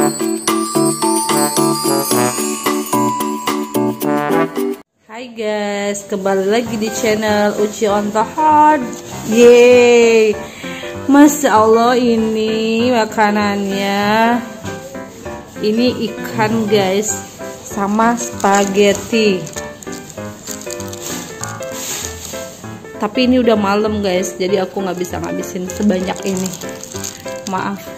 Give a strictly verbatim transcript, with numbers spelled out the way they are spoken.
Hai guys, kembali lagi di channel Uci on the Heart. Yeay, Masya Allah, ini makanannya. Ini ikan guys, sama spaghetti. Tapi ini udah malam guys, jadi aku nggak bisa ngabisin sebanyak ini. Maaf.